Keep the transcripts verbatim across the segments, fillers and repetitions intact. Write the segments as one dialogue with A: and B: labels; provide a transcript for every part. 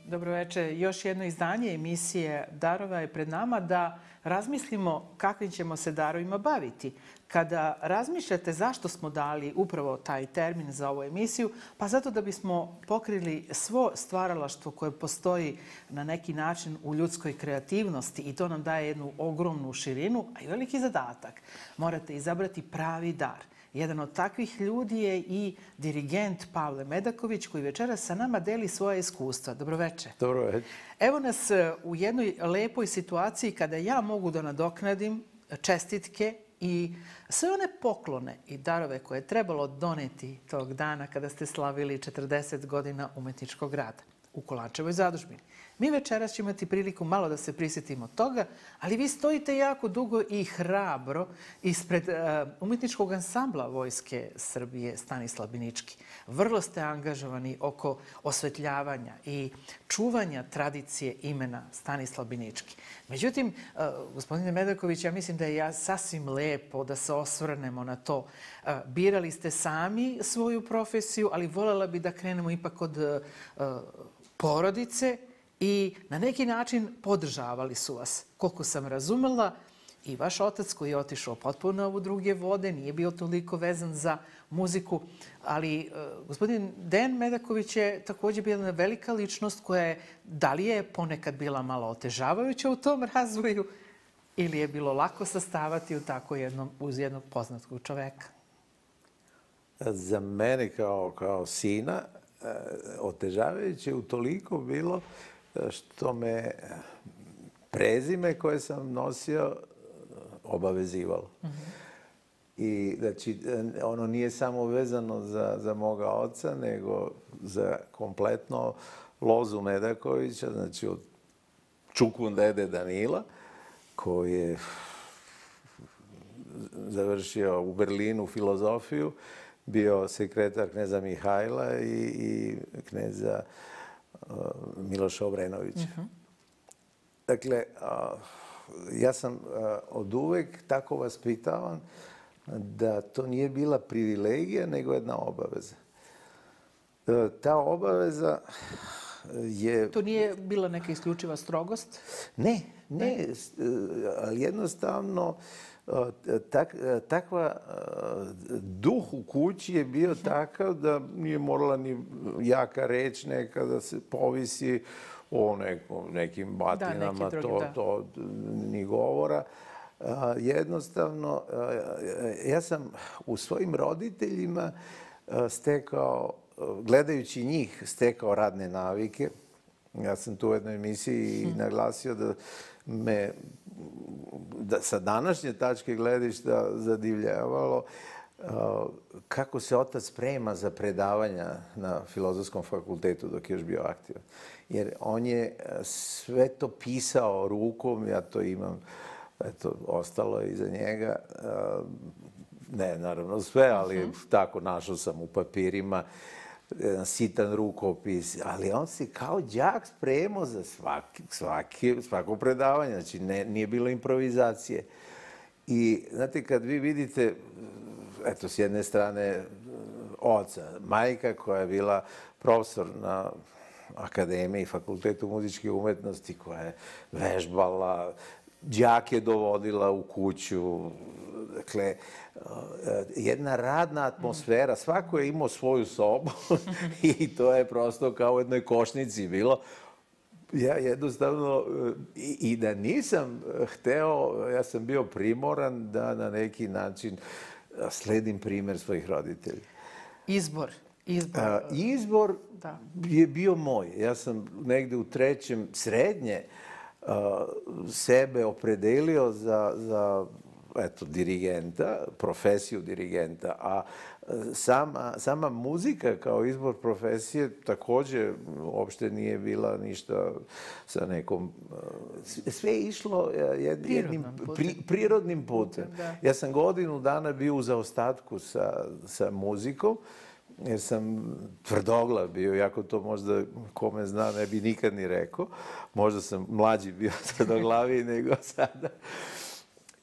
A: Dobroveče. Još jedno izdanje emisije Darova je pred nama da razmislimo kakvim ćemo se darovima baviti. Kada razmišljate zašto smo dali upravo taj termin za ovu emisiju, pa zato da bismo pokrili svo stvaralaštvo koje postoji na neki način u ljudskoj kreativnosti i to nam daje jednu ogromnu širinu, a i veliki zadatak. Morate izabrati pravi dar. Jedan od takvih ljudi je i dirigent Pavle Medaković, koji večeras sa nama deli svoje iskustva. Dobroveče.
B: Dobroveče.
A: Evo nas u jednoj lepoj situaciji kada ja mogu da nadoknadim čestitke i sve one poklone i darove koje je trebalo doneti tog dana kada ste slavili četrdeset godina umetničkog rada u Kolančevoj zadužbini. Mi večeras ćemo imati priliku malo da se prisjetimo toga, ali vi stojite jako dugo i hrabro ispred umetničkog ansambla Vojske Srbije Stanislav Binički. Vrlo ste angažovani oko osvetljavanja i čuvanja tradicije imena Stanislav Binički. Međutim, gospodine Medaković, ja mislim da je sasvim lepo da se osvrnemo na to. Birali ste sami svoju profesiju, ali voljela bi da krenemo ipak od porodice i na neki način podržavali su vas. Koliko sam razumela, i vaš otac koji je otišao potpuno u druge vode, nije bio toliko vezan za muziku, ali gospodin Dejan Medaković je također bila jedna velika ličnost koja je, da li je ponekad bila malo otežavajuća u tom razvoju ili je bilo lako sastavati u tako jednom, uz jednog poznatog čoveka?
B: Za mene kao, kao sina otežavajuće utoliko bilo što me prezime koje sam nosio obavezivalo. I znači, ono nije samo vezano za, za moga oca, nego za kompletno lozu Medakovića, znači od čukun dede Danila, koji je završio u Berlinu filozofiju, bio sekretar kneza Mihajla i, i kneza uh, Miloša Obrenovića. Uh-huh. Dakle, uh, ja sam uh, od uvek tako vaspitavan da to nije bila privilegija, nego jedna obaveza. Uh, ta obaveza je...
A: To nije bila neka isključiva strogost?
B: Ne, ne, ne. Ali jednostavno Tak, takva duh u kući je bio takav da nije morala ni jaka reč neka da se povisi o neko, nekim batinama, da, drugi, to, da. to ni govora. Jednostavno, ja sam u svojim roditeljima stekao, gledajući njih, stekao radne navike. Ja sam tu u jednoj emisiji hmm. naglasio da me da sa današnje tačke gledišta zadivljavalo uh, kako se otac sprema za predavanja na Filozofskom fakultetu dok je još bio aktivan. Jer on je sve to pisao rukom, ja to imam, eto, ostalo je iza njega. Uh, ne, naravno sve, ali uh-huh. tako našao sam u papirima jedan sitan rukopis, ali on se kao đak spremao za svaki, svaki, svako predavanje, znači ne, nije bilo improvizacije. I, znate, kad vi vidite, eto, s jedne strane oca, majka koja je bila profesor na Akademiji, Fakultetu muzičkih umetnosti, koja je vežbala, đake dovodila u kuću, dakle, jedna radna atmosfera, svako je imao svoju sobu i to je prosto kao u jednoj košnici bilo. Ja jednostavno, i, i da nisam hteo, ja sam bio primoran da na neki način sledim primer svojih roditelja.
A: Izbor. Izbor,
B: A, izbor
A: da.
B: je bio moj. Ja sam negde u trećem srednje uh, sebe opredelio za, za eto, dirigenta, profesiju dirigenta, a sama, sama muzika kao izbor profesije također uopšte nije bila ništa sa nekom... Sve je išlo jednim pri, prirodnim putem. Ja sam godinu dana bio u zaostatku sa, sa muzikom, jer sam tvrdoglav bio, iako to možda kome zna ne bi nikad ni rekao. Možda sam mlađi bio tvrdoglaviji nego sada.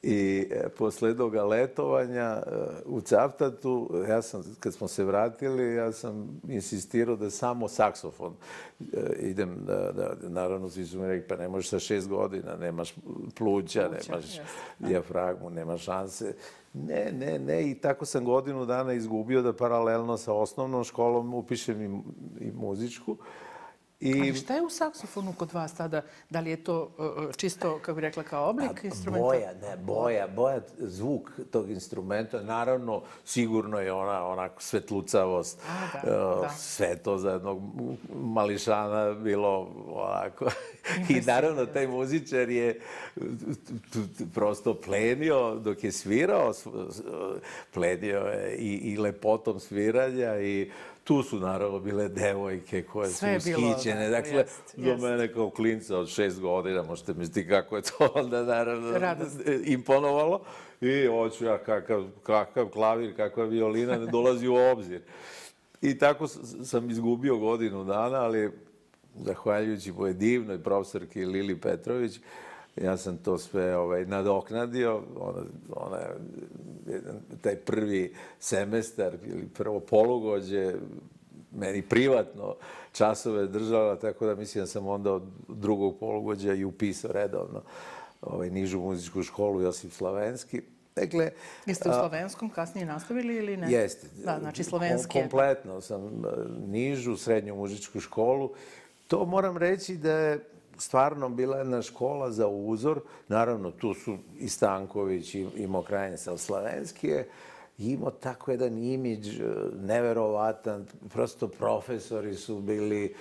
B: I posle jednoga letovanja u Cavtatu, ja sam, kad smo se vratili, ja sam insistirao da samo saksofon idem, da, da, naravno svi su mi rekli, pa ne možeš sa šest godina, nemaš pluća, nemaš dijafragmu, nemaš šanse. Ne, ne, ne, i tako sam godinu dana izgubio da paralelno sa osnovnom školom upišem i, i muzičku.
A: I... Ali šta je u saksofonu kod vas tada? Da li je to čisto, kako bih rekla, kao oblik instrumenta?
B: Boja, ne, boja, boja, zvuk tog instrumenta. Naravno, sigurno je ona onako svetlucavost.
A: A, da, da.
B: Sve to za jednog mališana bilo onako. I naravno, taj muzičar je prosto plenio dok je svirao. Plenio je i, i lepotom sviranja i tu su naravno bile devojke koje su ushićene. Dakle, do mene kao klinca od šest godina, možete misliti kako je to onda naravno imponovalo. I hoću ja kakav klavir, kakva violina, ne dolazi u obzir. I tako sam izgubio godinu dana, ali zahvaljujući moje divnoj profesorki Lili Petrović, ja sam to sve ovaj, nadoknadio. Ona, ona, taj prvi semestar ili prvo polugođe meni privatno časove držala, tako da mislim da sam onda od drugog polugođa i upisao redovno ovaj, nižu muzičku školu Josip Slavenski. Dakle,
A: jeste u slovenskom kasnije nastavili ili ne?
B: Jeste.
A: Da, znači slovenski.
B: Kompletno sam nižu, srednju muzičku školu. To moram reći da je stvarno bila jedna škola za uzor. Naravno, tu su i Stanković i Mokranjica, ali Slavenski je imao tako jedan imidž neverovatan. Prosto profesori su bili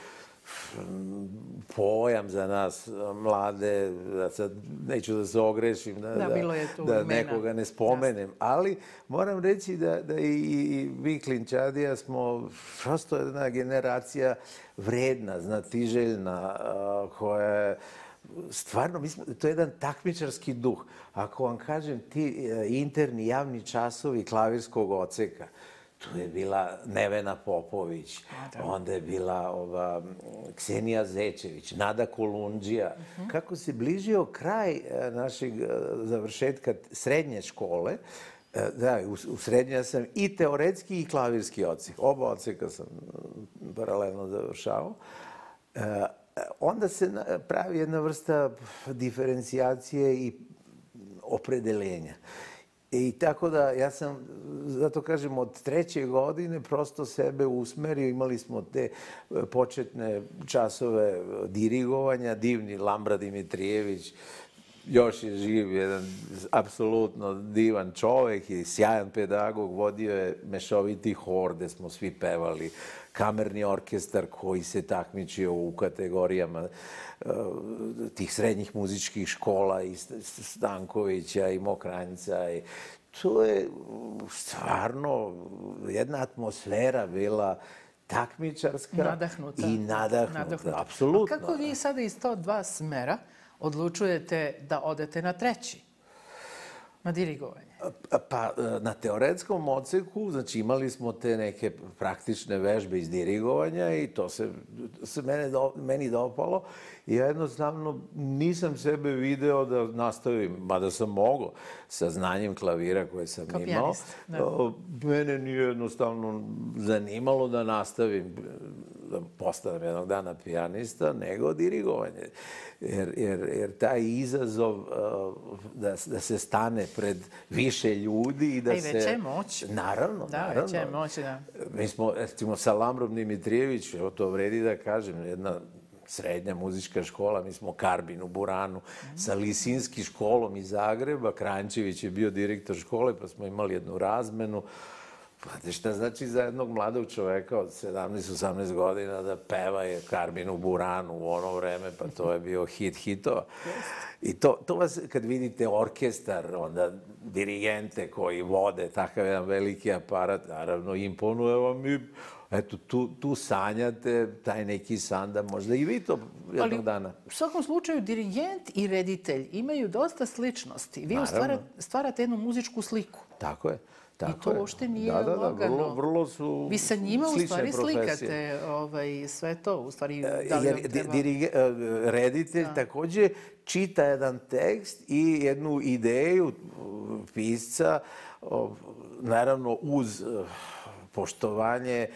B: pojam za nas mlade, da sad neću da se ogrešim, da, da, da nekoga ne spomenem, ali moram reći da, da i, i vi klinčadija smo prosto jedna generacija vredna, znatiželjna, koja je stvarno, mislim, to je jedan takmičarski duh. Ako vam kažem, ti interni javni časovi klavirskog odseka, tu je bila Nevena Popović, onda je bila ova Ksenija Zečević, Nada Kolundžija. Kako se bližio kraj našeg završetka srednje škole, da, u srednje sam i teoretski i klavirski odsek. Oba odseka sam paralelno završao. Onda se pravi jedna vrsta diferencijacije i opredelenja. I tako da, ja sam, zato kažem, od treće godine prosto sebe usmerio. Imali smo te početne časove dirigovanja, divni Lambra Dimitrijević, još je živ, jedan apsolutno divan čovek i sjajan pedagog, vodio je mešoviti hor gde smo svi pevali, kamerni orkestar koji se takmičio u kategorijama tih srednjih muzičkih škola i Stankovića i Mokranjca. I to je stvarno jedna atmosfera bila takmičarska
A: nadahnuta.
B: I nadahnuta. nadahnuta. Apsolutno.
A: A kako vi sada iz to dva smera odlučujete da odete na treći, na dirigovanje?
B: Pa, na teoretskom odseku, znači imali smo te neke praktične vežbe iz dirigovanja i to se, se mene do, meni dopalo. I ja jednostavno nisam sebe video da nastavim, mada sam mogao sa znanjem klavira koje sam
A: kao
B: imao.
A: Pijanist,
B: mene nije jednostavno zanimalo da nastavim, da postanem jednog dana pijanista, nego dirigovanje. Jer, jer, jer taj izazov uh, da, da se stane pred više ljudi i da se...
A: A i veća je moć.
B: Naravno,
A: da,
B: naravno.
A: veća je moć, da.
B: Mi smo, recimo, sa Lambrom Dimitrijević, evo to vredi da kažem, jedna srednja muzička škola, mi smo Karbin u Buranu, mm. sa Lisinski školom iz Zagreba, Kranjčević je bio direktor škole, pa smo imali jednu razmenu. Znate šta znači za jednog mladog čoveka od sedamnaest osamnaest godina da peva je Karbin u Buranu u ono vreme, pa to je bio hit hitova. I to, to vas, kad vidite orkestar, onda dirigente koji vode takav jedan veliki aparat, naravno imponuje vam i eto, tu, tu sanjate taj neki san da možda i vi to jednog dana.
A: Ali u svakom slučaju dirigent i reditelj imaju dosta sličnosti. Vi stvarate, stvarate jednu muzičku sliku.
B: Tako je.
A: I to uopšte nije
B: da, da, da,
A: lagano.
B: Vrlo, vrlo su
A: Vi sa njima u stvari
B: profesije.
A: slikate ovaj, sve to. U stvari, da li
B: Jer
A: vam treba...
B: dirige, reditelj da. također čita jedan tekst i jednu ideju pisca, naravno uz poštovanje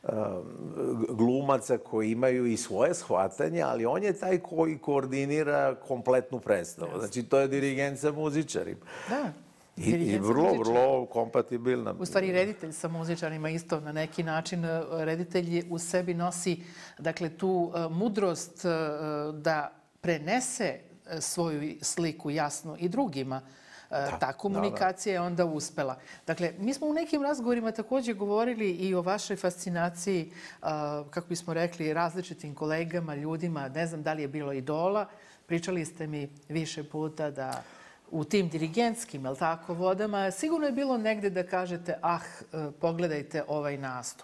B: glumaca koji imaju i svoje shvatanje, ali on je taj koji koordinira kompletnu predstavu. Znači, to je dirigent sa muzičarima.
A: Da.
B: I, i vrlo, vrlo kompatibilna.
A: U stvari, reditelj sa muzičarima isto na neki način. Reditelj u sebi nosi, dakle, tu mudrost da prenese svoju sliku jasno i drugima. Da, ta komunikacija da, da. je onda uspela. Dakle, mi smo u nekim razgovorima također govorili i o vašoj fascinaciji, kako bismo rekli, različitim kolegama, ljudima. Ne znam da li je bilo idola. Pričali ste mi više puta da u tim dirigentskim, jel tako, vodama, sigurno je bilo negde da kažete, ah, pogledajte ovaj nastup.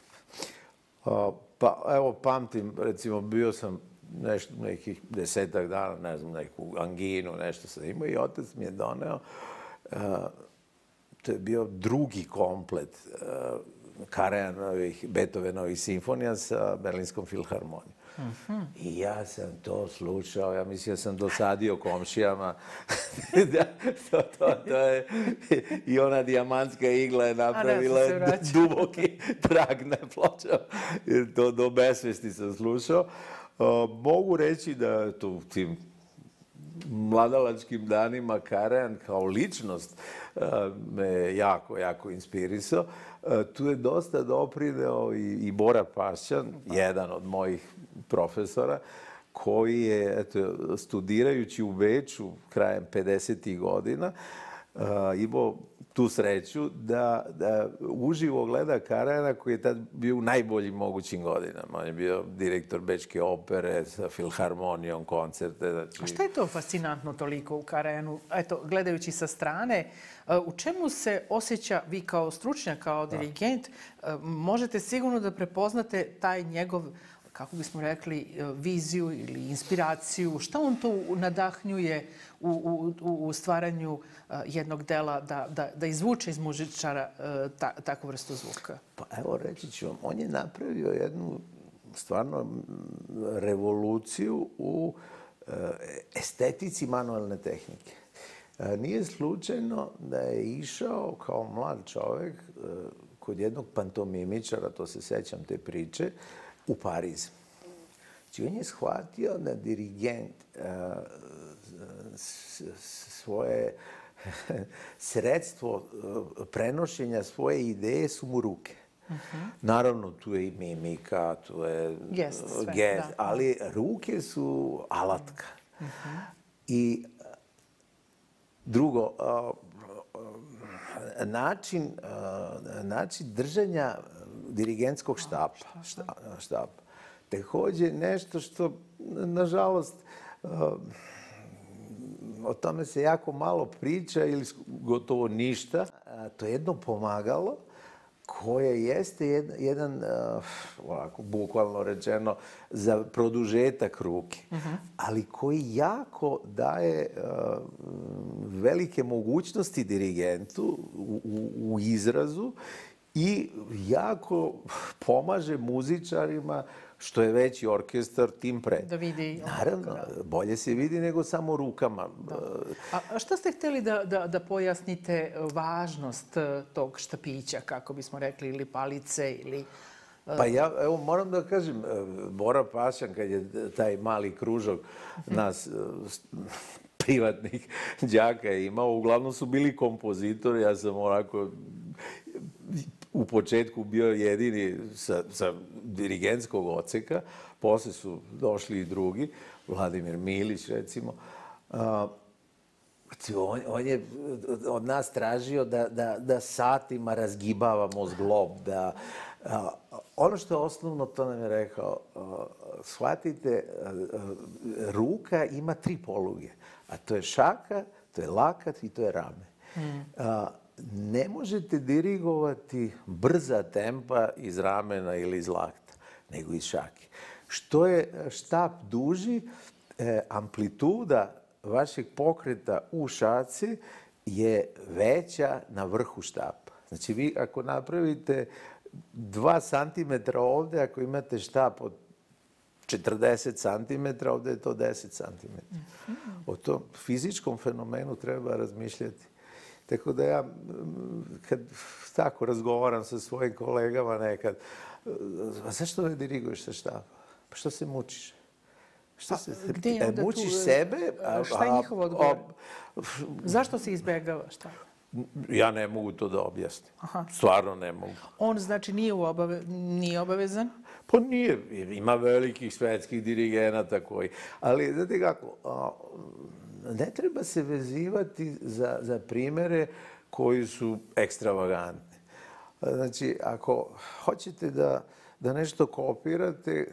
B: Pa, evo, pamtim, recimo, bio sam nešto, nekih desetak dana, ne znam, neku anginu, nešto sam imao i otac mi je doneo. Uh, to je bio drugi komplet uh, Karajanovih, Beethovenovih simfonija sa Berlinskom filharmonijom. Uh-huh. I ja sam to slušao, ja mislim da sam dosadio komšijama. da, to, to, to je, i ona dijamantska igla je napravila duboki trag na pločama. To do besvesti sam slušao. Uh, mogu reći da tu tim mladalačkim danima Karajan kao ličnost uh, me jako, jako inspirisao. Uh, tu je dosta doprineo i, i Bora Pašćan, jedan od mojih profesora, koji je, eto, studirajući u Beču krajem pedesetih godina, uh, imao tu sreću da, da uživo gleda Karajana koji je tad bio u najboljim mogućim godinama. On je bio direktor Bečke opere sa filharmonijom, koncerte. Znači...
A: A šta je to fascinantno toliko u Karajanu? Eto, gledajući sa strane, u čemu se osjeća vi kao stručnjak, kao dirigent, da. možete sigurno da prepoznate taj njegov, kako bismo rekli, viziju ili inspiraciju? Šta on to nadahnjuje u, u, u stvaranju jednog dela da, da, da izvuče iz muzičara ta, takvu vrstu zvuka?
B: Pa evo, reći ću vam, on je napravio jednu stvarno revoluciju u estetici manualne tehnike. Nije slučajno da je išao kao mlad čovjek kod jednog pantomimičara, to se sećam te priče, u Pariz. Znači, on je shvatio da dirigent uh, svoje sredstvo uh, prenošenja svoje ideje su mu ruke. Uh-huh. Naravno, tu je i mimika, tu je
A: gest,
B: uh, gest ali ruke su alatka. Uh-huh. I drugo, uh, način, uh, način držanja dirigentskog štapa. štapa. Također nešto što, nažalost, o tome se jako malo priča ili gotovo ništa. To je jedno pomagalo koje jeste jedan, ovako, bukvalno rečeno, za produžetak ruke, uh-huh. ali koji jako daje velike mogućnosti dirigentu u, u, u izrazu i jako pomaže muzičarima što je veći orkestar, tim pre.
A: Da vidi.
B: Naravno, bolje se vidi nego samo rukama.
A: Da. A šta ste htjeli da, da, da pojasnite važnost tog štapića, kako bismo rekli, ili palice, ili...
B: Pa ja, evo, moram da kažem, Bora Pašćan, kad je taj mali kružok nas privatnih đaka imao, uglavnom su bili kompozitori, ja sam onako u početku bio jedini sa, sa dirigentskog odseka, posle su došli i drugi, Vladimir Milić recimo. Uh, on, on je od nas tražio da, da, da satima razgibavamo zglob, da uh, ono što je osnovno, to nam je rekao, uh, shvatite, uh, ruka ima tri poluge, a to je šaka, to je lakat i to je rame. Mm. Uh, ne možete dirigovati brza tempa iz ramena ili iz lakta, nego iz šake. Što je štap duži, eh, amplituda vašeg pokreta u šaci je veća na vrhu štapa. Znači, vi ako napravite dva santimetra ovde, ako imate štap od četrdeset santimetara, ovde je to deset santimetara. O tom fizičkom fenomenu treba razmišljati. Tako da ja, kad tako razgovaram sa svojim kolegama nekad, a zašto ne diriguješ sa štapa? Pa što se mučiš? Što se,
A: gde je onda
B: mučiš
A: tu,
B: sebe? A,
A: šta je njihov odgovor?
B: a,
A: Zašto se izbegava štap?
B: ja ne mogu to da objasnim.
A: Aha.
B: Stvarno ne mogu.
A: On znači nije, u obave, nije obavezan?
B: Pa nije. Ima velikih svetskih dirigenata koji... Ali, znate kako, a, ne treba se vezivati za, za primere koji su ekstravagantni. Znači, ako hoćete da, da nešto kopirate,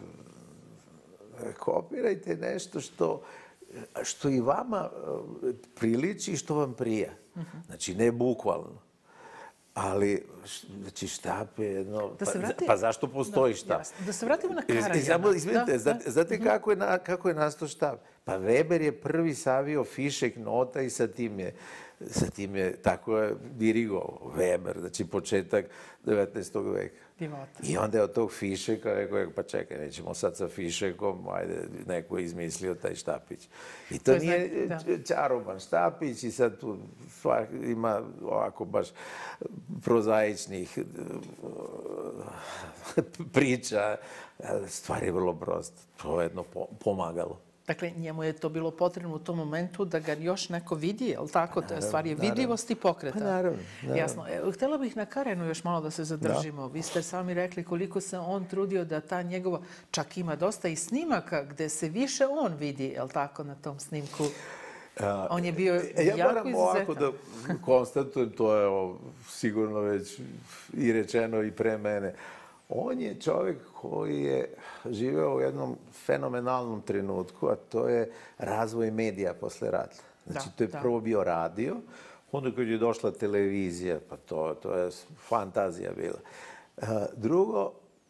B: kopirajte nešto što, što i vama priliči i što vam prija. Znači, ne bukvalno. Ali, znači, štap je jedno...
A: Da se vrati...
B: Pa, pa zašto postoji
A: da,
B: štap?
A: Jasno. Da se vratimo na
B: I
A: Karajana.
B: samo, izvinite,
A: Da,
B: znate,
A: da.
B: znate kako je, na, kako je nastao štap? Pa Weber je prvi savio fišek nota i sa tim je, sa tim je tako je dirigovao Weber, znači početak devetnaestog veka.
A: Divota.
B: I onda je od tog fišeka rekao, je, pa čekaj, nećemo sad sa fišekom, ajde, neko je izmislio taj štapić. I to,
A: To je
B: nije
A: znak-
B: č- čaroban štapić i sad tu stvar ima ovako baš prozaičnih priča. Stvar je vrlo prosta. To je jedno po- pomagalo.
A: Dakle, njemu je to bilo potrebno u tom momentu da ga još neko vidi, je li tako? To je stvar je vidljivost i pokreta.
B: Pa naravno, naravno.
A: Jasno. E, htjela bih na Karenu još malo da se zadržimo. Vi ste sami rekli koliko se on trudio da ta njegova, čak ima dosta i snimaka gde se više on vidi, je li tako, na tom snimku. On je bio
B: Ja
A: jako
B: moram ovako
A: izuzetan.
B: da konstatujem, to je o, sigurno već i rečeno i pre mene. On je čovjek koji je živeo u jednom fenomenalnom trenutku, a to je razvoj medija posle rata. Znači,
A: Da,
B: to je
A: da.
B: prvo bio radio, onda kad je došla televizija, pa to, to je fantazija bila. A, drugo,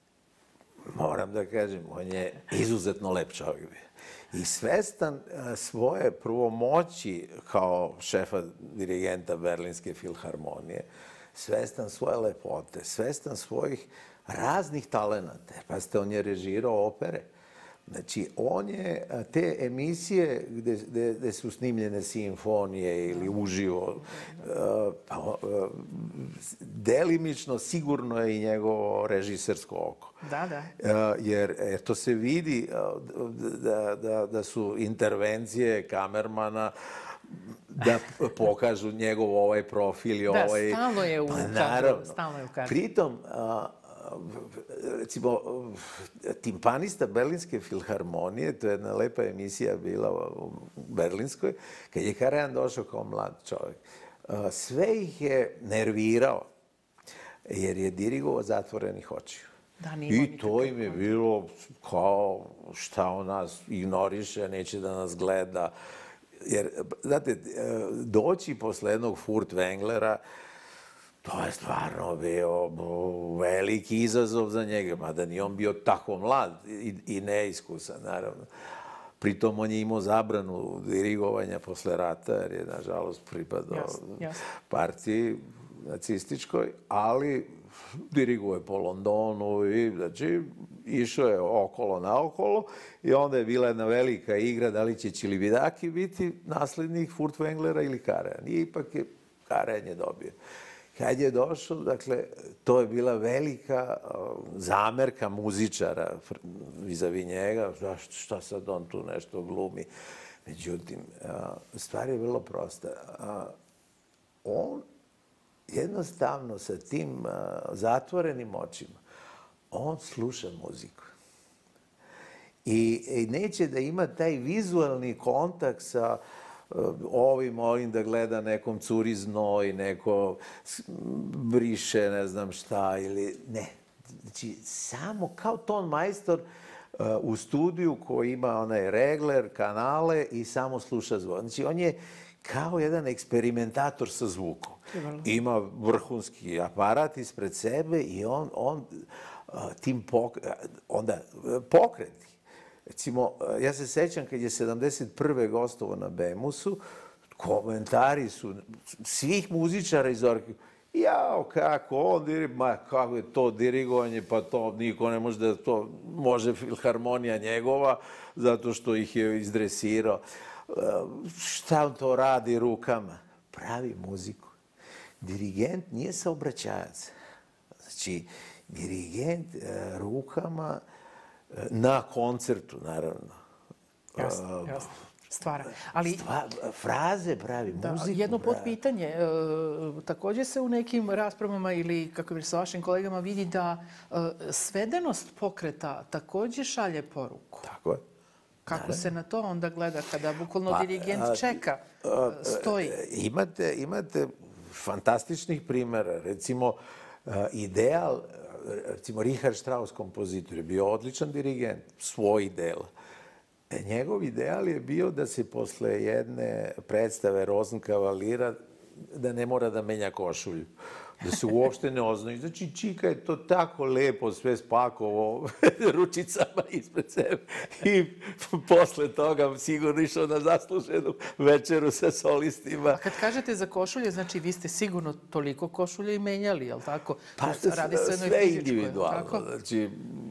B: moram da kažem, on je izuzetno lep čovjek bio. I svestan a, svoje prvo moći kao šefa dirigenta Berlinske filharmonije, svestan svoje lepote, svestan svojih raznih talenata. Pazite, on je režirao opere. Znači, on je a, te emisije gde, gde, gde su snimljene simfonije ili uživo, a, pa, a, delimično sigurno je i njegovo režisersko oko.
A: Da, da.
B: A, jer, jer to se vidi a, da, da, da su intervencije kamermana da pokažu njegov ovaj profil i
A: Da,
B: ovaj...
A: stalno je u
B: Pa,
A: kadru,
B: naravno.
A: stalno je u kadru.
B: Pritom, a, recimo, timpanista Berlinske filharmonije, to je jedna lepa emisija bila u Berlinskoj, kad je Karajan došao kao mlad čovjek, a, sve ih je nervirao, jer je dirigovao zatvorenih očiju.
A: Da, nije imao
B: I to im je bilo kao šta on nas ignoriše, neće da nas gleda. Jer, znate, doći posle jednog Furtwänglera, to je stvarno bio veliki izazov za njega, mada ni on bio tako mlad i, i neiskusan, naravno. Pritom on je imao zabranu dirigovanja posle rata, jer je, nažalost, pripadao
A: Jasno, jasno.
B: partiji nacističkoj, ali dirigovao je po Londonu i, znači, išao je okolo naokolo i onda je bila jedna velika igra da li će Ćilividaki biti naslednik Furtwänglera ili Karajan. I ipak je Karajan je dobio. Kad je došao, dakle, to je bila velika uh, zamerka muzičara vizavi njega, šta, šta sad on tu nešto glumi. Međutim, uh, stvar je vrlo prosta. Uh, on jednostavno sa tim uh, zatvorenim očima, on sluša muziku. I, I neće da ima taj vizualni kontakt sa uh, ovim, ovim da gleda nekom curi znoj, neko briše ne znam šta ili ne. Znači, samo kao ton majstor uh, u studiju koji ima onaj regler, kanale i samo sluša zvuk. Znači, on je kao jedan eksperimentator sa zvukom. Ima vrhunski aparat ispred sebe i on, on uh, tim pok onda pokreti. Recimo, ja se sećam kad je sedamdeset prve gostovao na Bemusu, komentari su svih muzičara iz orkestra. jao, kako on diri, ma kako je to dirigovanje, pa to niko ne može da to, može filharmonija njegova, zato što ih je izdresirao. Šta on to radi rukama? Pravi muziku. Dirigent nije saobraćajac. Znači, dirigent rukama na koncertu, naravno.
A: Jasno, jasno. Stvara. Ali,
B: Stva, fraze pravi,
A: da,
B: muziku
A: jedno
B: pravi.
A: potpitanje. E, također se u nekim raspravama ili, kako bi sa vašim kolegama, vidi da e, svedenost pokreta također šalje poruku.
B: Tako je.
A: Kako se na to onda gleda kada bukvalno dirigent čeka, stoji?
B: Imate, imate fantastičnih primjera. Recimo, ideal, recimo Richard Strauss, kompozitor, je bio odličan dirigent svojih dela. Njegov ideal je bio da se posle jedne predstave Rozenkavalira da ne mora da menja košulju. Da se uopšte ne oznoji. Znači, Čika je to tako lepo sve spakovo ručicama ispred sebe i posle toga sigurno išao na zasluženu večeru sa solistima.
A: A kad kažete za košulje, znači vi ste sigurno toliko košulje i menjali, je li tako?
B: Pa
A: radi se
B: sve individualno. Znači,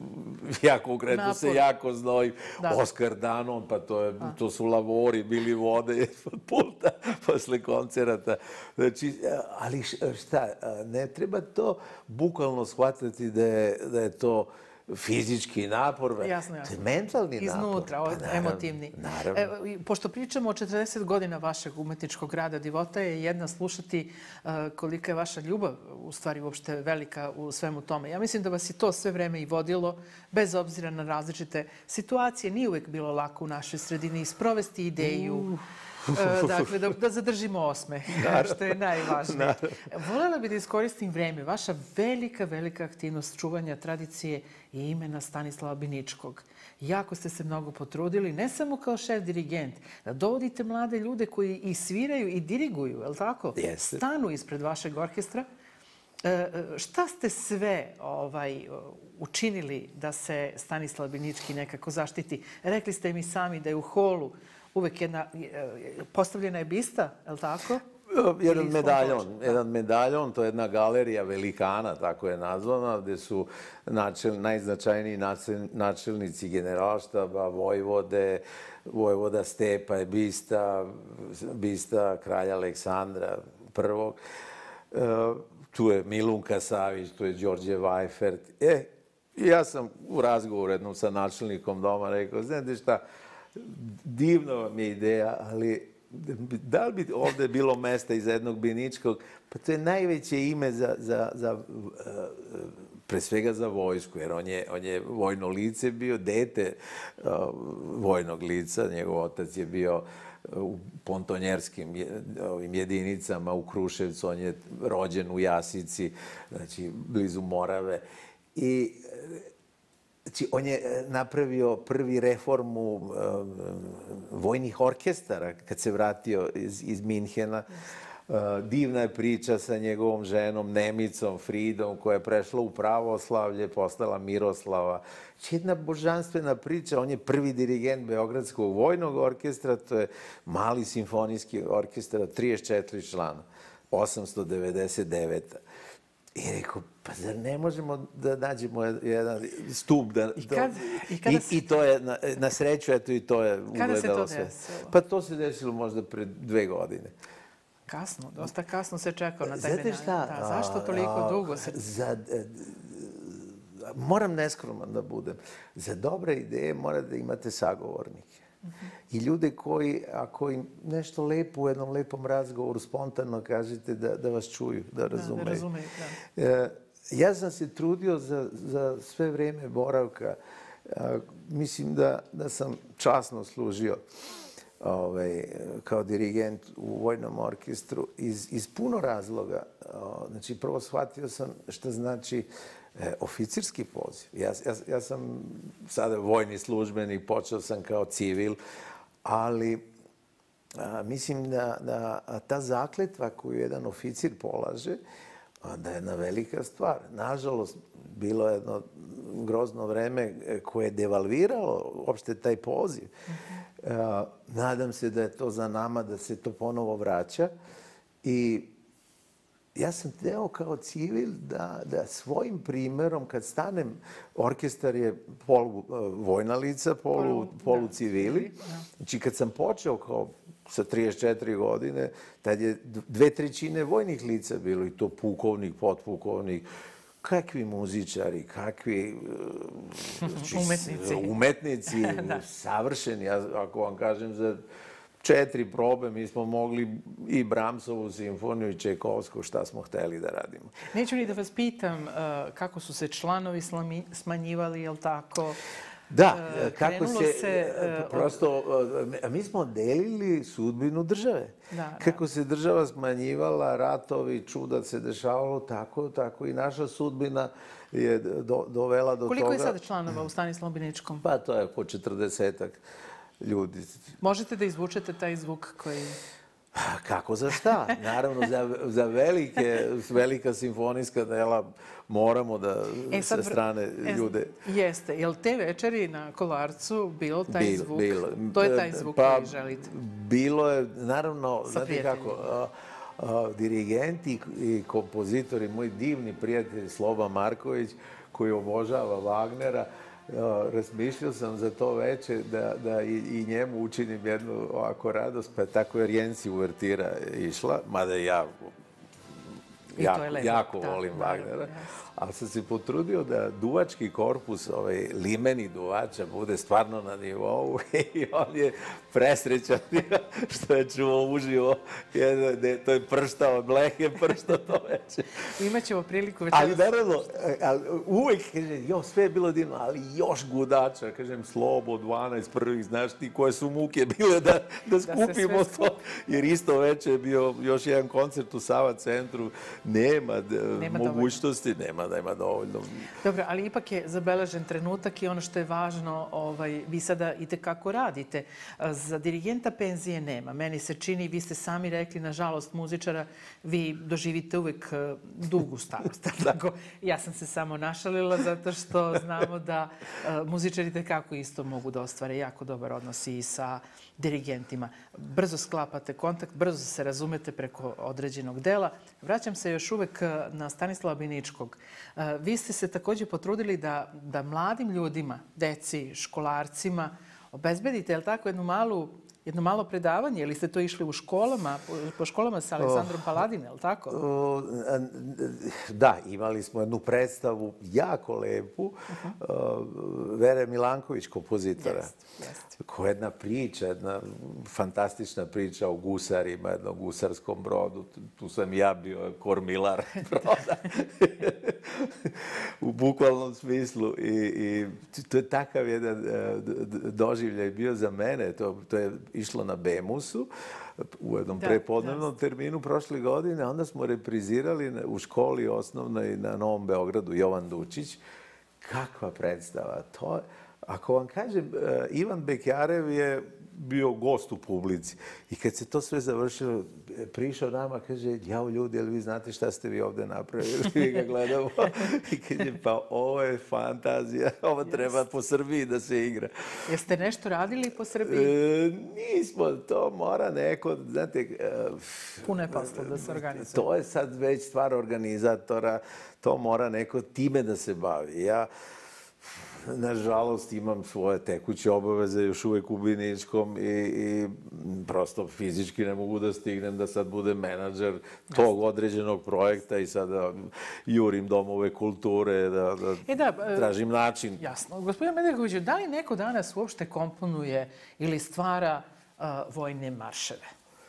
B: ja konkretno se jako znojim. Oskar Danon, pa to su lavori, bili vode od pulta posle koncerata. Znači, ali šta, ne treba to bukvalno shvatati da je to fizički napor.
A: Jasno, jasno.
B: To je mentalni napor.
A: Iznutra, emotivni.
B: Naravno.
A: Pošto pričamo o četrdeset godina vašeg umetničkog rada, divota je jedna slušati kolika je vaša ljubav, u stvari uopšte velika u svemu tome. Ja mislim da vas je to sve vreme i vodilo, bez obzira na različite situacije. Nije uvek bilo lako u našoj sredini isprovesti ideju, dakle, da zadržimo osmeh, što je najvažnije. Voljela bih da iskoristim vreme. Vaša velika, velika aktivnost čuvanja tradicije i imena Stanislava Biničkog. Jako ste se mnogo potrudili, ne samo kao šef dirigent, da dovodite mlade ljude koji i sviraju i diriguju, je li tako? Stanu ispred vašeg orkestra. Šta ste sve učinili da se Stanislav Binički nekako zaštiti? Rekli ste mi sami da je u holu uvek jedna, postavljena je bista, je li tako?
B: Jedan medaljon, jedan medaljon, to je jedna galerija velikana, tako je nazvana, gde su najznačajniji načelnici generalštaba, vojvode, vojvoda Stepa je bista, bista kralja Aleksandra prvog. Tu je Milunka Savić, tu je Đorđe Vajfert. E, ja sam u razgovoru jednom sa načelnikom doma rekao, znate šta, divna vam je ideja, ali da li bi ovde bilo mesta iza jednog Biničkog? Pa to je najveće ime za, pre svega za vojsku, jer on je vojno lice bio, dete vojnog lica, njegov otac je bio u pontonjerskim jedinicama u Kruševcu, on je rođen u Jasici, znači blizu Morave. I znači, on je napravio prvi reformu vojnih orkestara kad se vratio iz Minhena. Divna je priča sa njegovom ženom, Nemicom, Fridom, koja je prešla u pravoslavlje, postala Miroslava. Jedna božanstvena priča. On je prvi dirigent Beogradskog vojnog orkestra, to je mali simfonijski orkestar, trideset četiri člana, osamsto devedeset deveta. I rekao, pa zar ne možemo da nađemo jedan stup da... I to je, na sreću, eto i to je ugledalo sve.
A: Kada se to desilo?
B: Pa to se desilo možda pred dve godine.
A: Kasno, dosta kasno se čekao na taj medalj.
B: Znate šta?
A: Zašto toliko dugo se...
B: Moram neskroman da budem. Za dobre ideje morate da imate sagovornike. I ljude koji, ako im nešto lepo u jednom lepom razgovoru spontano kažete, da vas čuju, da razumeju.
A: Da razumeju, da.
B: Ja sam se trudio za sve vreme boravka. Mislim da sam časno služio kao dirigent u vojnom orkestru iz puno razloga. Znači, prvo shvatio sam šta znači oficirski poziv. Ja sam sada vojni službenik, počeo sam kao civil, ali mislim da ta zakletva koju jedan oficir polaže, da je jedna velika stvar. Nažalost, bilo je jedno grozno vreme koje je devalviralo uopšte taj poziv. Nadam se da je to za nama, da se to ponovo vraća. I ja sam teo kao civil da, da svojim primerom, kad stanem, orkestar je polu vojna lica, polu, polu civili. Znači, kad sam počeo kao sa trideset četiri godine, tad je dve trećine vojnih lica bilo, i to pukovnik, potpukovnik, kakvi muzičari, kakvi
A: znači, umetnici,
B: umetnici savršeni. Ja, ako vam kažem, za četiri probe mi smo mogli i Brahmsovu simfoniju i Čajkovsku, šta smo hteli da radimo.
A: Neću ni da vas pitam kako su se članovi smanjivali, je li tako?
B: Da, kako se, prosto, mi smo delili sudbinu države. Kako se država smanjivala, ratovi, čuda se dešavalo, tako, tako i naša sudbina je dovela do toga.
A: Koliko je sada članova u Stanislavu Biničkom?
B: Pa to je po četrdesetak ljudi.
A: Možete da izvučete taj zvuk koji...
B: Kako za šta? Naravno, za velike, velika simfonijska dela moramo da sa strane ljude...
A: Jeste. Je li te večeri na Kolarcu bilo taj zvuk? Bilo. To je taj zvuk koji želite?
B: Bilo je, naravno, znate kako, dirigenti i kompozitori, moj divni prijatelj Sloba Marković, koji obožava Wagnera, razmišljao sam za to veče da i njemu učinim jednu ovako radost, pa tako je Rienzi uvertira išla, mada ja jako volim Wagnera, ali sam se potrudio da duvački korpus, ovaj limeni duvača, bude stvarno na nivou i on je presrećan što je čuo uživo. To je prštao, blehe prštao to veče.
A: Imaćemo priliku večeras.
B: Ali naravno, uvek, kaže, jo, sve je bilo divno, ali još gudača, kažem, Slobo, dvanaest prvih, znaš ti koje su muke bile da skupimo to. Jer isto veče je bio još jedan koncert u Sava centru, nema mogućnosti, nema da ima dovoljno.
A: Dobro, ali ipak je zabeležen trenutak i ono što je važno, vi sada i tekako radite. Za dirigenta penzije nema. Meni se čini, vi ste sami rekli, nažalost, muzičara, vi doživite uvek dugu starost. Ja sam se samo našalila zato što znamo da muzičari tekako isto mogu da ostvare jako dobar odnos i sa dirigentima. Brzo sklapate kontakt, brzo se razumete preko određenog dela. Vraćam se još uvek na Stanislava Biničkog. Vi ste se također potrudili da mladim ljudima, deci, školarcima, obezbedite, je li tako, jednu malu jedno malo predavanje, ili ste to išli u školama, po školama sa Aleksandrom Paladine, je li tako?
B: Da, imali smo jednu predstavu jako lepu, Vere Milanković, kompozitora, koja je jedna priča, jedna fantastična priča o gusarima, jednom gusarskom brodu. Tu sam ja bio kormilar broda, u bukvalnom smislu. I to je takav jedan doživljaj bio za mene. To je išlo na Bemusu u jednom prepodnevnom terminu prošle godine. Onda smo reprizirali u školi osnovnoj na Novom Beogradu Jovan Dučić. Kakva predstava! To, ako vam kažem, Ivan Bekjarev je bio gost u publici. I kad se to sve završilo, prišao nama, kaže, jao ljudi, ali vi znate šta ste vi ovde napravili? Mi ga gledamo i kaže, pa ovo je fantazija, ovo treba po Srbiji da se igra.
A: Jeste nešto radili po Srbiji?
B: Nismo, to mora neko, znate...
A: Puno je posla da se organizuje.
B: To je sad već stvar organizatora, to mora neko time da se bavi. Ja... Nažalost, imam svoje tekuće obaveze još uvek u Biničkom i prosto fizički ne mogu da stignem da sad budem menadžer tog određenog projekta i sada jurim domove kulture, da tražim način.
A: Jasno. Gospodin Medekoviću, da li neko danas uopšte komponuje ili stvara vojne marševe?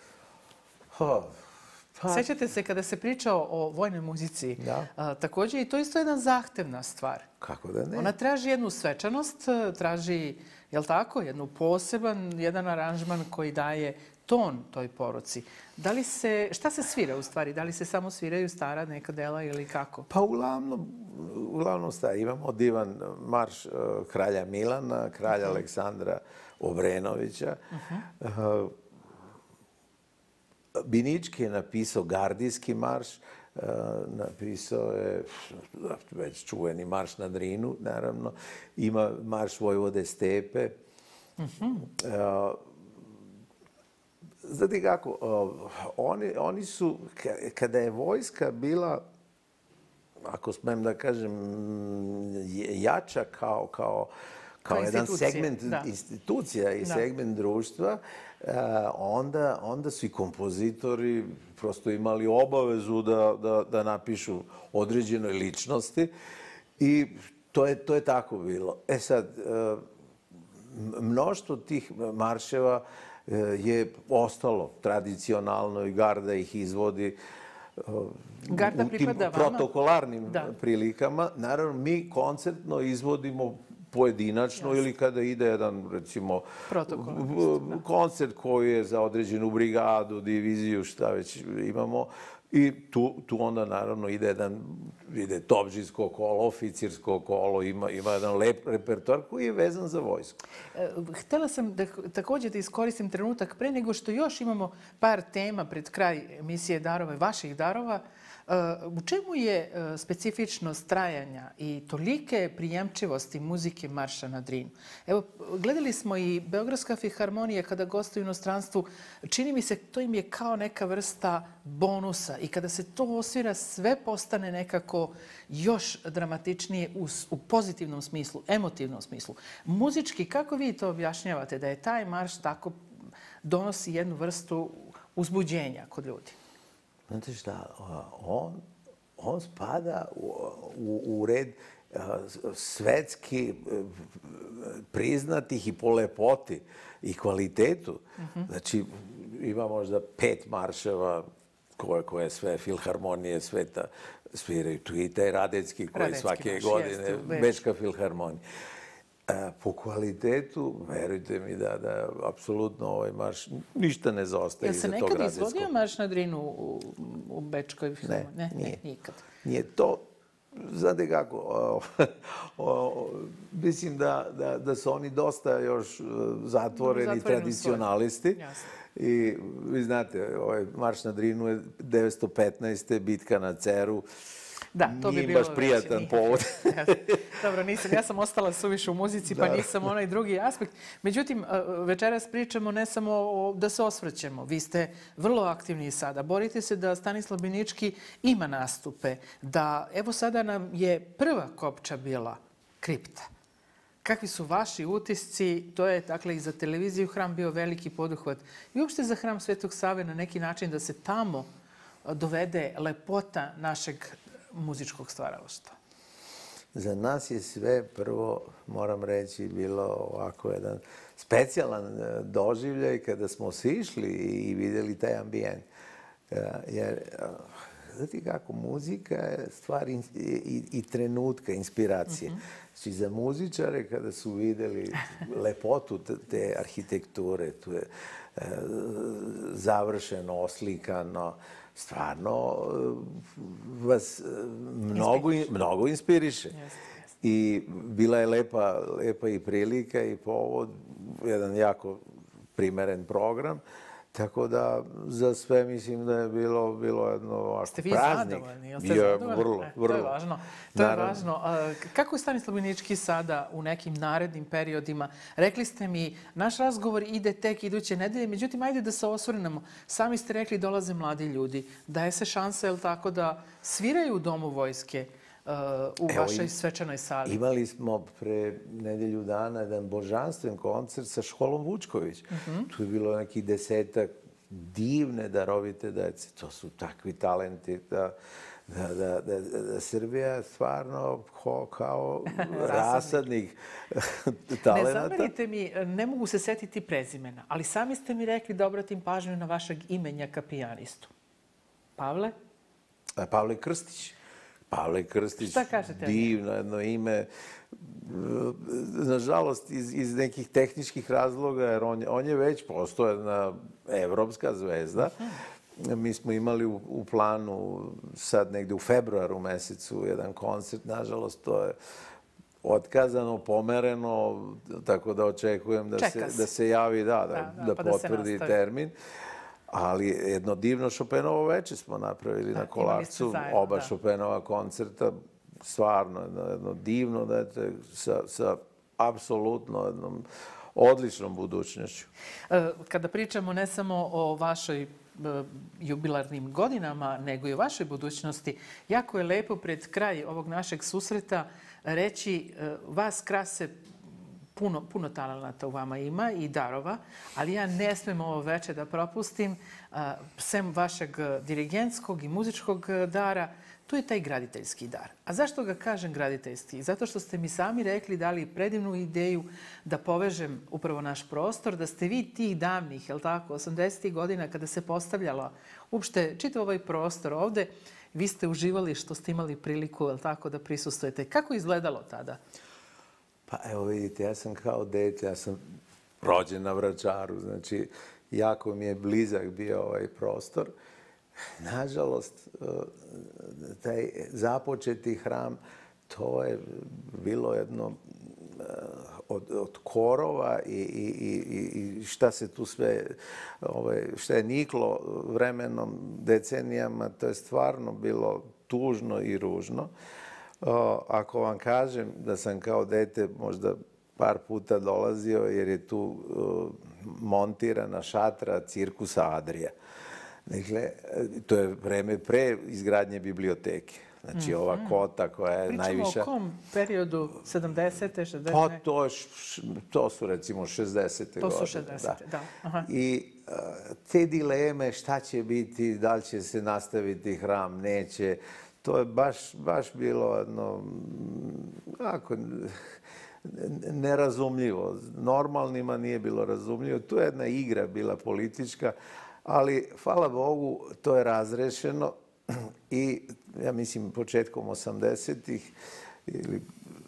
A: Sećate se kada se pričao o vojnoj muzici, također i to isto je jedna zahtevna stvar.
B: Kako da ne?
A: Ona traži jednu svečanost, traži, je li tako, jednu poseban, jedan aranžman koji daje ton toj poruci. Da li se, šta se svira u stvari? Da li se samo sviraju stara neka dela ili kako?
B: Pa uglavnom, uglavnom stari. Imamo divan marš kralja Milana, kralja Aleksandra Obrenovića. Binički je napisao gardijski marš, napisao je već čuveni marš na Drinu, naravno. Ima marš Vojvode Stepe. znate kako, oni, oni su, kada je vojska bila, ako smem da kažem, jača kao, kao, kao jedan segment
A: da.
B: institucija i
A: da.
B: segment društva, onda, onda su i kompozitori prosto imali obavezu da, da, da napišu određenoj ličnosti i to je, to je tako bilo. E sad, mnoštvo tih marševa je ostalo tradicionalno i Garda ih izvodi
A: Garda
B: u tim
A: pripada
B: protokolarnim
A: da.
B: prilikama. Naravno, mi koncertno izvodimo pojedinačno ili kada ide jedan, recimo, koncert koji je za određenu brigadu, diviziju, šta već imamo. I tu, tu onda, naravno, ide jedan, ide topžijsko kolo, oficirsko kolo, ima, ima jedan lep repertoar koji je vezan za vojsku.
A: Htela sam da također da iskoristim trenutak pre nego što još imamo par tema pred kraj emisije Darove, vaših darova. U čemu je specifičnost trajanja i tolike prijemčivosti muzike Marša na Drinu? Evo, gledali smo i Beogradska filharmonija kada gostuju u inostranstvu. Čini mi se, to im je kao neka vrsta bonusa i kada se to osvira, sve postane nekako još dramatičnije u, u pozitivnom smislu, emotivnom smislu. Muzički, kako vi to objašnjavate da je taj marš tako donosi jednu vrstu uzbuđenja kod ljudi?
B: Znate šta, on, on spada u, u, u red svetski priznatih i po lepoti i kvalitetu. Uh-huh. Znači, ima možda pet marševa koje, koje sve filharmonije sveta sviraju. Tu i taj Radecki koji Radecki svake marš, godine, jeste, Bečka filharmonija. Po kvalitetu, verujte mi da, da apsolutno ovaj marš ništa ne zaostaje iza tog Radetskog.
A: Jel se nekad izvodio marš na Drinu u, u Bečkoj filharmoniji?
B: Ne,
A: ne,
B: nije.
A: Ne, nikad.
B: Nije to, znate kako, o, o, mislim da, da, da su oni dosta još zatvoreni, zatvoreni tradicionalisti. I vi znate, ovaj marš na Drinu je devetsto petnaeste bitka na Ceru.
A: Da, to bi
B: nije
A: bilo
B: baš prijatan
A: veći,
B: povod.
A: Dobro, nisam, ja sam ostala suviše u muzici, pa
B: da.
A: nisam onaj drugi aspekt. Međutim, večeras pričamo ne samo o, da se osvrćemo. Vi ste vrlo aktivni sada. Borite se da Stanislav Binički ima nastupe. Da, evo sada nam je prva kopča bila Kripta. Kakvi su vaši utisci? To je, dakle, i za televiziju Hram bio veliki poduhvat. I uopšte za Hram Svetog Save na neki način da se tamo dovede lepota našeg muzičkog stvaralaštva.
B: Za nas je sve prvo, moram reći, bilo ovako jedan specijalan doživljaj kada smo sišli i vidjeli taj ambijent. Jer, znate kako, muzika je stvar i, i, i trenutka, inspiracije. Mm-hmm. Znači, za muzičare, kada su vidjeli lepotu te arhitekture, tu je e, završeno, oslikano, stvarno vas mnogo, mnogo inspiriše. Yes, yes. I bila je lepa, lepa i prilika i povod, jedan jako primeren program. Tako da za sve mislim da je bilo, bilo jedno ovako
A: Ste vi
B: praznik.
A: Zadovoljni? Jel ste zadovoljni?
B: Vrlo,
A: e,
B: vrlo.
A: To je važno. To je važno. Kako je Stanislav Binički sada u nekim narednim periodima? Rekli ste mi, naš razgovor ide tek iduće nedelje, međutim, ajde da se osvrnemo. Sami ste rekli, dolaze mladi ljudi. Daje se šansa, jel tako, da sviraju u Domu vojske u Evo, vašoj svečanoj sali?
B: Imali smo pre nedelju dana jedan božanstven koncert sa Školom Vučković. Uh-huh. Tu je bilo neki desetak divne, darovite dece. To su takvi talenti da, da, da, da, da Srbija stvarno ko, kao rasadnik talenata.
A: Ne zamerite mi, ne mogu se setiti prezimena, ali sami ste mi rekli da obratim pažnju na vašeg imenjaka pijanistu. Pavle?
B: A, Pavle Krstić. Pavle Krstić, divno jedno ime. Nažalost, iz, iz nekih tehničkih razloga, jer on, on je već postao jedna evropska zvezda. Mi smo imali u, u planu sad negde u februaru mesecu jedan koncert. Nažalost, to je otkazano, pomereno, tako da očekujem da, se, da se javi, da, da, da, da pa potvrdi da termin. Ali jedno divno Chopinovo veče smo napravili da, na Kolarcu, zajedno, oba da. Chopinova koncerta, stvarno jedno, jedno divno, dete, sa, sa apsolutno jednom odličnom budućnošću.
A: Kada pričamo ne samo o vašoj jubilarnim godinama, nego i o vašoj budućnosti, jako je lepo pred kraj ovog našeg susreta reći vas krase puno, puno talenata u vama ima i darova, ali ja ne smem ovo veče da propustim. Sem vašeg dirigentskog i muzičkog dara, tu je taj graditeljski dar. A zašto ga kažem graditeljski? Zato što ste mi sami rekli, dali predivnu ideju da povežem upravo naš prostor, da ste vi tih davnih, jel tako, osamdesetih godina kada se postavljala uopšte čitav ovaj prostor ovde, vi ste uživali što ste imali priliku, jel tako, da prisustujete. Kako je izgledalo tada?
B: Pa evo vidite, ja sam kao dete, ja sam rođen na Vračaru, znači jako mi je blizak bio ovaj prostor. Nažalost, taj započeti hram, to je bilo jedno od, od korova i, i, i šta se tu sve, ovaj, šta je niklo vremenom, decenijama, to je stvarno bilo tužno i ružno. Ako vam kažem da sam kao dete možda par puta dolazio jer je tu montirana šatra cirkusa Adrija. Dakle, to je vreme pre izgradnje biblioteke. Znači, mm, ova kota koja je
A: Pričamo
B: najviša...
A: Pričamo o kom periodu? sedamdesete, šezdesete?
B: Pa to, je, to su recimo šezdesete godine.
A: To su šezdesete, da. da. Aha.
B: I uh, te dileme šta će biti, da li će se nastaviti hram, neće, to je baš, baš bilo jedno, ako, nerazumljivo. Normalnima nije bilo razumljivo. Tu je jedna igra bila politička, ali, hvala Bogu, to je razrešeno i, ja mislim, početkom osamdesetih ili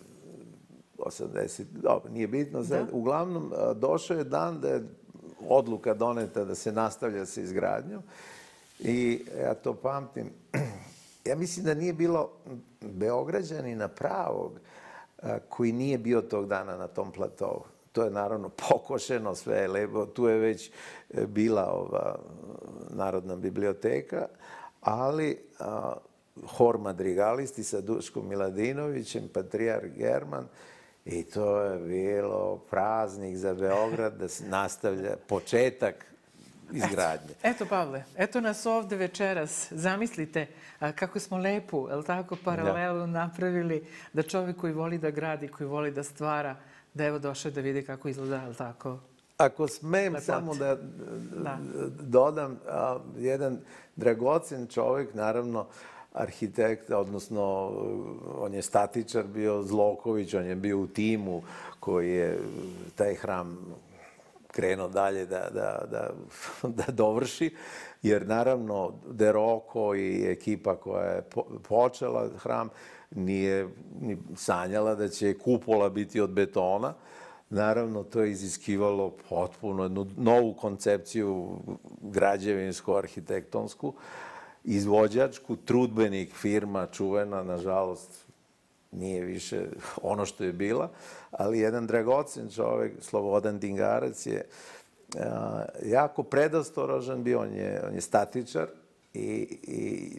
B: osamdeset, dobro, nije bitno, da. Uglavnom, došao je dan da je odluka doneta da se nastavlja sa izgradnjom i ja to pamtim. Ja mislim da nije bilo Beograđanina pravog koji nije bio tog dana na tom platovu. To je naravno pokošeno, sve je lepo. Tu je već bila ova Narodna biblioteka, ali a, hor madrigalisti sa Duškom Miladinovićem, patrijarh German, i to je bilo praznik za Beograd da se nastavlja početak izgradnje.
A: Eto, eto Pavle, eto nas ovde večeras. Zamislite a, kako smo lepu, je li tako, paralelu da. napravili da čovjek koji voli da gradi, koji voli da stvara, da evo došao da vidi kako izgleda, je li tako?
B: Ako smem Lepot. samo da, da. dodam, a, jedan dragocen čovjek, naravno arhitekt, odnosno on je statičar bio, Zloković, on je bio u timu koji je taj hram krenuo dalje da, da, da, da dovrši, jer naravno De Rocco i ekipa koja je po, počela hram nije ni sanjala da će kupola biti od betona. Naravno, to je iziskivalo potpuno jednu novu koncepciju građevinsko-arhitektonsku, izvođačku, Trudbenik firma čuvena, nažalost, nije više ono što je bila, ali jedan dragocen čovjek, Slobodan Dingarac, je a, jako predostorožan bio, on je, on je statičar i, i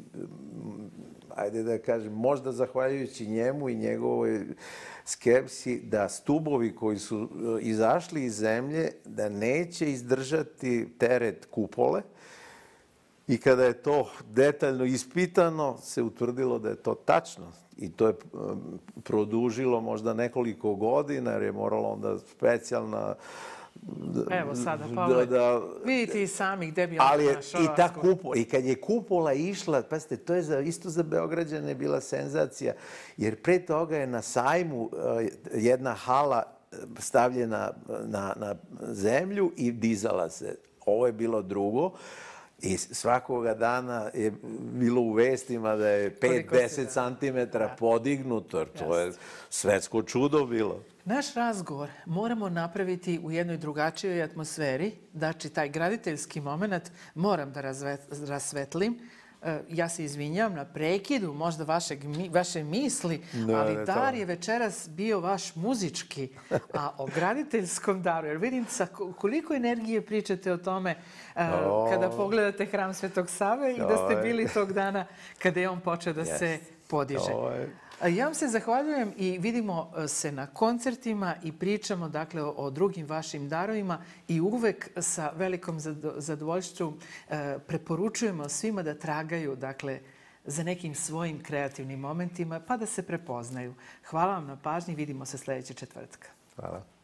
B: ajde da kažem, možda zahvaljujući njemu i njegovoj skepsi da stubovi koji su izašli iz zemlje, da neće izdržati teret kupole. I kada je to detaljno ispitano, se utvrdilo da je to tačno. I to je produžilo možda nekoliko godina, jer je moralo onda specijalna...
A: Evo sada, Pavle, da, da, vidite i sami gde bi on našao.
B: I, ta kupola, I kad je kupola išla, pazite, to je za, isto za Beograđane bila senzacija, jer pre toga je na sajmu uh, jedna hala stavljena na, na zemlju i dizala se. Ovo je bilo drugo. I svakoga dana je bilo u vestima da je pet do deset centimetara podignuto. To je svetsko čudo bilo.
A: Naš razgovor moramo napraviti u jednoj drugačijoj atmosferi. Znači, taj graditeljski moment moram da rasvetlim. Ja se izvinjam na prekidu možda vašeg, vaše misli, no, ali ne, dar je večeras bio vaš muzički, a o graditeljskom daru. Jer vidim sa koliko energije pričate o tome oh. kada pogledate hram Svetog Save i da ste bili tog dana kada je on počeo da yes. se podiže. Oh. Ja vam se zahvaljujem i vidimo se na koncertima i pričamo dakle o drugim vašim darovima i uvek sa velikom zadovoljstvom preporučujemo svima da tragaju dakle za nekim svojim kreativnim momentima pa da se prepoznaju. Hvala vam na pažnji, vidimo se sljedećeg četvrtka.
B: Hvala.